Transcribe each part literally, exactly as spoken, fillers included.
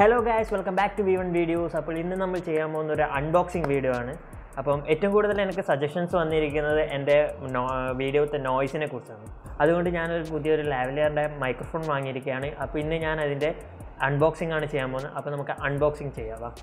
Hello guys, welcome back to V one Videos. അപ്പോൾ ഇന്ന് നമ്മൾ ചെയ്യാൻ പോകുന്ന ഒരു അൺബോക്സിംഗ് വീഡിയോ ആണ്. അപ്പം ഏറ്റവും കൂടുതൽ എനിക്ക് സജഷൻസ് വന്നിരിക്കുന്നത് എൻ്റെ വീഡിയോത്തെ നോയ്സിനെ കുറിച്ചാണ്. അതുകൊണ്ട് ഞാനൊരു പുതിയൊരു ലാവലിയറിൻ്റെ മൈക്രോഫോൺ വാങ്ങിയിരിക്കുകയാണ്. അപ്പോൾ ഇന്ന് ഞാൻ അതിൻ്റെ അൺബോക്സിംഗ് ആണ് ചെയ്യാൻ പോകുന്നത്. അപ്പോൾ നമുക്ക് അൺബോക്സിംഗ് ചെയ്യാം.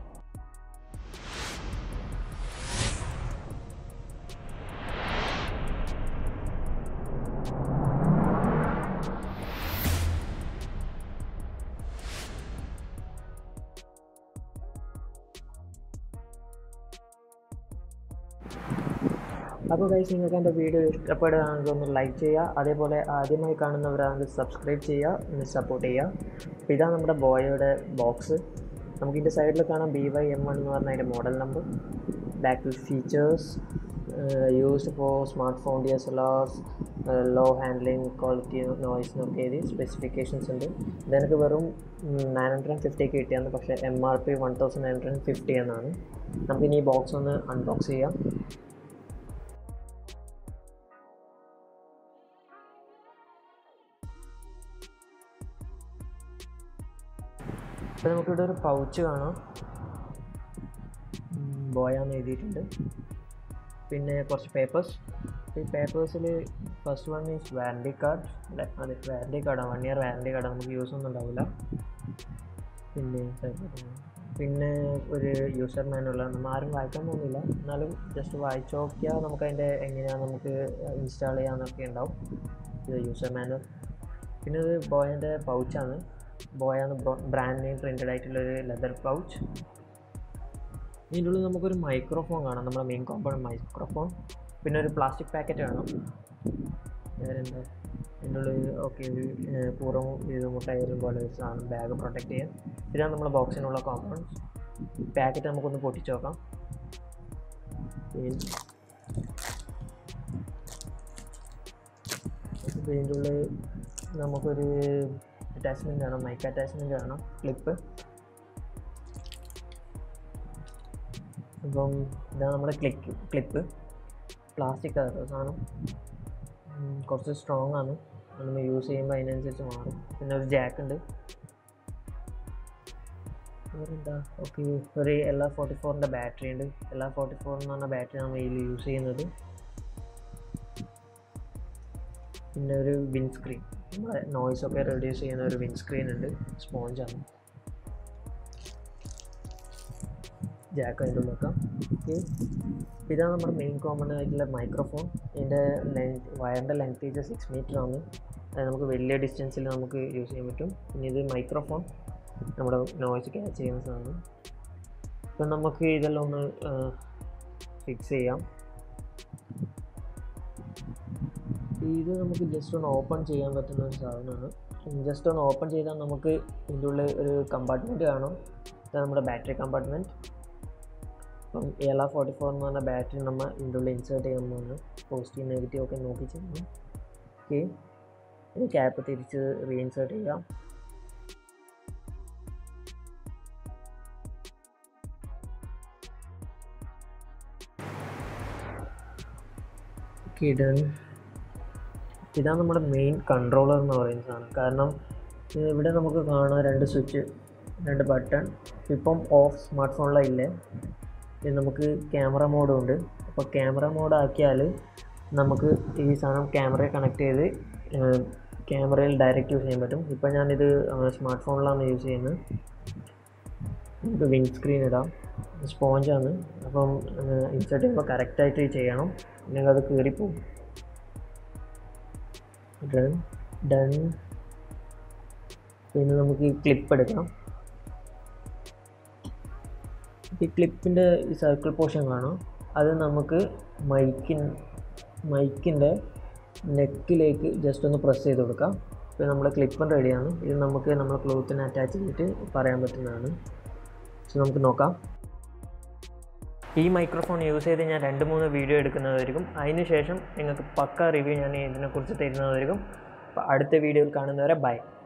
അപ്പോൾ ഗൈസ്, നിങ്ങൾക്ക് എൻ്റെ വീഡിയോ ഇഷ്ടപ്പെടുകയാണെങ്കിൽ ഒന്ന് ലൈക്ക് ചെയ്യുക, അതേപോലെ ആദ്യമായി കാണുന്നവരാണെങ്കിൽ സബ്സ്ക്രൈബ് ചെയ്യുക, ഒന്ന് സപ്പോർട്ട് ചെയ്യുക. അപ്പോൾ ഇതാണ് നമ്മുടെ ബോയയുടെ ബോക്സ്. നമുക്കിതിൻ്റെ സൈഡിൽ കാണാം ബി വൈ എം വൺ എന്ന് പറഞ്ഞ അതിൻ്റെ മോഡൽ നമ്പർ, ബാക്കിൽ features, used for smart phone D S L Rs, low handling, quality, നോയ്സിനൊക്കെ എഴുതി സ്പെസിഫിക്കേഷൻസ് ഉണ്ട്. ഇതെനിക്ക് വെറും നയൻ ഹൺഡ്രഡ് ആൻഡ് ഫിഫ്റ്റിക്ക് കിട്ടിയാണ്, പക്ഷേ M R P one thousand nine hundred and fifty എന്നാണ്. നമുക്കിനി ഈ ബോക്സ് ഒന്ന് അൺബോക്സ് ചെയ്യാം. ഇപ്പോൾ നമുക്കിവിടെ ഒരു പൗച്ച് കാണാം, ബോയാന്ന് എഴുതിയിട്ടുണ്ട്. പിന്നെ കുറച്ച് പേപ്പേഴ്സ്. ഈ പേപ്പേഴ്സിൽ first one is warranty card. അതെ, വാറണ്ടി കാർഡാണ്, വൺ ഇയർ വാറണ്ടി കാർഡാണ്, നമുക്ക് യൂസ് ഒന്നും ഉണ്ടാവില്ല. പിന്നെ പിന്നെ ഒരു യൂസർ മാനുവൽ. നമ്മൾ ആരും വായിക്കാൻ പോകുന്നില്ല, എന്നാലും ജസ്റ്റ് വായിച്ച് നോക്കിയാൽ നമുക്കതിൻ്റെ എങ്ങനെയാണ് നമുക്ക് ഇൻസ്റ്റാൾ ചെയ്യാമെന്നൊക്കെ ഉണ്ടാവും. ഇത് യൂസർ മാനുവൽ. പിന്നെ ഇത് ബോയൻ്റെ പൗച്ചാണ്. ബോയാണ് ബ്രാൻഡ് നെയിം പ്രിൻറ്റഡ് ആയിട്ടുള്ളൊരു ലെതർ പൗച്ച്. ഇതിൻ്റെ ഉള്ളിൽ നമുക്കൊരു മൈക്രോഫോൺ കാണാം, നമ്മുടെ മെയിൻ കോമ്പൗണ്ട് മൈക്രോഫോൺ. പിന്നെ ഒരു പ്ലാസ്റ്റിക് പാക്കറ്റ് കാണാം. വേറെന്താ ഇതിൻ്റെ ഉള്ളിൽ ഓക്കെ ഒരു പൂർവ്വം ഇത് മുട്ടായാലും പോലെ ഒരു സാധനം, ബാഗ് പ്രൊട്ടക്റ്റ് ചെയ്യാൻ. ഇതാണ് നമ്മുടെ ബോക്സിനുള്ള കോമ്പൗണ്ട്സ്. പാക്കറ്റ് നമുക്കൊന്ന് പൊട്ടിച്ച് നോക്കാം. ഇതിൻ്റെ ഉള്ളിൽ നമുക്കൊരു അറ്റാച്ച്മെൻറ്റ് കാണാം, മൈക്ക് അറ്റാച്ച്മെൻറ്റ് കാണാം, ക്ലിപ്പ്. അപ്പം ഇതാണ് നമ്മുടെ ക്ലിക്ക് ക്ലിപ്പ് പ്ലാസ്റ്റിക് ആയിരുന്നു സാധനം. കുറച്ച് സ്ട്രോങ് ആണ്, നമ്മൾ യൂസ് ചെയ്യുമ്പോൾ അതിനനുസരിച്ച് മാറും. പിന്നെ ഒരു ജാക്ക് ഉണ്ട്. വേറെന്താ ഓക്കെ ഒരു എൽ ആർ ഫോർട്ടി ഫോറിൻ്റെ ബാറ്ററി ഉണ്ട്. എൽ ആർ ഫോർട്ടി ഫോർ എന്ന് പറഞ്ഞ ബാറ്ററി നമ്മൾ ഇതിൽ യൂസ് ചെയ്യുന്നത്. പിന്നെ ഒരു വിൻഡ് സ്ക്രീൻ, നമ്മുടെ നോയ്സൊക്കെ റെഡ്യൂസ് ചെയ്യുന്ന ഒരു വിൻഡ് സ്ക്രീൻ ഉണ്ട്, സ്പോഞ്ചാണ്. ജാക്ക് അതിൻ്റെ ഉള്ളിൽ വെക്കാം. ഓക്കെ, ഇതാണ് നമ്മുടെ മെയിൻ കോമൺ ആയിട്ടുള്ള മൈക്രോഫോൺ. ഇതിൻ്റെ ലെങ്ത് വയറിൻ്റെ ലെങ്ത് ഇത് സിക്സ് മീറ്റർ ആണ്. അത് നമുക്ക് വലിയ ഡിസ്റ്റൻസിൽ നമുക്ക് യൂസ് ചെയ്യാൻ പറ്റും. പിന്നെ ഇത് മൈക്രോഫോൺ, നമ്മുടെ നോയ്സ് ക്യാച്ച് ചെയ്യുന്ന സാധനം. ഇപ്പം നമുക്ക് ഇതെല്ലാം ഒന്ന് ഫിക്സ് ചെയ്യാം. ഇത് നമുക്ക് ജസ്റ്റ് ഒന്ന് ഓപ്പൺ ചെയ്യാൻ പറ്റുന്ന ഒരു സാധനമാണ്. ജസ്റ്റ് ഒന്ന് ഓപ്പൺ ചെയ്താൽ നമുക്ക് ഇതിൻ്റെ ഉള്ളിൽ ഒരു കമ്പാർട്ട്മെൻറ്റ് കാണും. ഇതാണ് നമ്മുടെ ബാറ്ററി കമ്പാർട്ട്മെൻറ്റ്. അപ്പം എൽ ആർ ഫോർട്ടി ഫോർ എന്ന് പറഞ്ഞ ബാറ്ററി നമ്മൾ ഇതിൻ്റെ ഉള്ളിൽ ഇൻസേർട്ട് ചെയ്യാൻ പോകുന്നു. പോസിറ്റീവ് നെഗറ്റീവ് ഒക്കെ നോക്കി ചെയ്യണം. ഓക്കെ, ഇനി ക്യാപ്പ് തിരിച്ച് റീഇൻസേർട്ട് ചെയ്യാം. Okay, done. ഇതാണ് നമ്മുടെ മെയിൻ കൺട്രോളർ എന്ന് പറയുന്ന സാധനം. കാരണം ഇവിടെ നമുക്ക് കാണാം രണ്ട് സ്വിച്ച്, രണ്ട് ബട്ടൺ. ഇപ്പം ഓഫ് സ്മാർട്ട് ഫോണിലില്ലേ, ഇത് നമുക്ക് ക്യാമറ മോഡും ഉണ്ട്. അപ്പോൾ ക്യാമറ മോഡ് ആക്കിയാൽ നമുക്ക് ഈ സാധനം ക്യാമറയെ കണക്ട് ചെയ്ത് ക്യാമറയിൽ ഡയറക്റ്റ് യൂസ് ചെയ്യാൻ പറ്റും. ഇപ്പം ഞാനിത് സ്മാർട്ട് ഫോണിലാണ് യൂസ് ചെയ്യുന്നത്. നമുക്ക് വിൻഡ് സ്ക്രീൻ ഇടാം, സ്പോഞ്ചാണ്. അപ്പം ഇൻസേർട്ട് ചെയ്യുമ്പോൾ കറക്റ്റായിട്ട് ചെയ്യണം, അല്ലെങ്കിൽ അത് കീറിപ്പോവും. ഡൺ ഡൺ പിന്നെ നമുക്ക് ഈ ക്ലിപ്പ് എടുക്കാം. ഈ ക്ലിപ്പിൻ്റെ ഈ സർക്കിൾ പോർഷൻ കാണാം, അത് നമുക്ക് മൈക്കിൻ മൈക്കിൻ്റെ നെക്കിലേക്ക് ജസ്റ്റ് ഒന്ന് പ്രസ് ചെയ്ത് കൊടുക്കാം. ഇപ്പോൾ നമ്മുടെ ക്ലിപ്പും റെഡിയാണ്. ഇത് നമുക്ക് നമ്മുടെ ക്ലോത്തിന് അറ്റാച്ച് ചെയ്തിട്ട് പറയാൻ പറ്റുന്നതാണ്. സോ നമുക്ക് നോക്കാം. ഈ മൈക്രോഫോൺ യൂസ് ചെയ്ത് ഞാൻ രണ്ട് മൂന്ന് വീഡിയോ എടുക്കുന്നതായിരിക്കും. അതിന് ശേഷം നിങ്ങൾക്ക് പക്ക റിവ്യൂ ഞാൻ ഇതിനെക്കുറിച്ച് തരുന്നതായിരിക്കും. അപ്പോൾ അടുത്ത വീഡിയോയിൽ കാണുന്നവരെ ബൈ.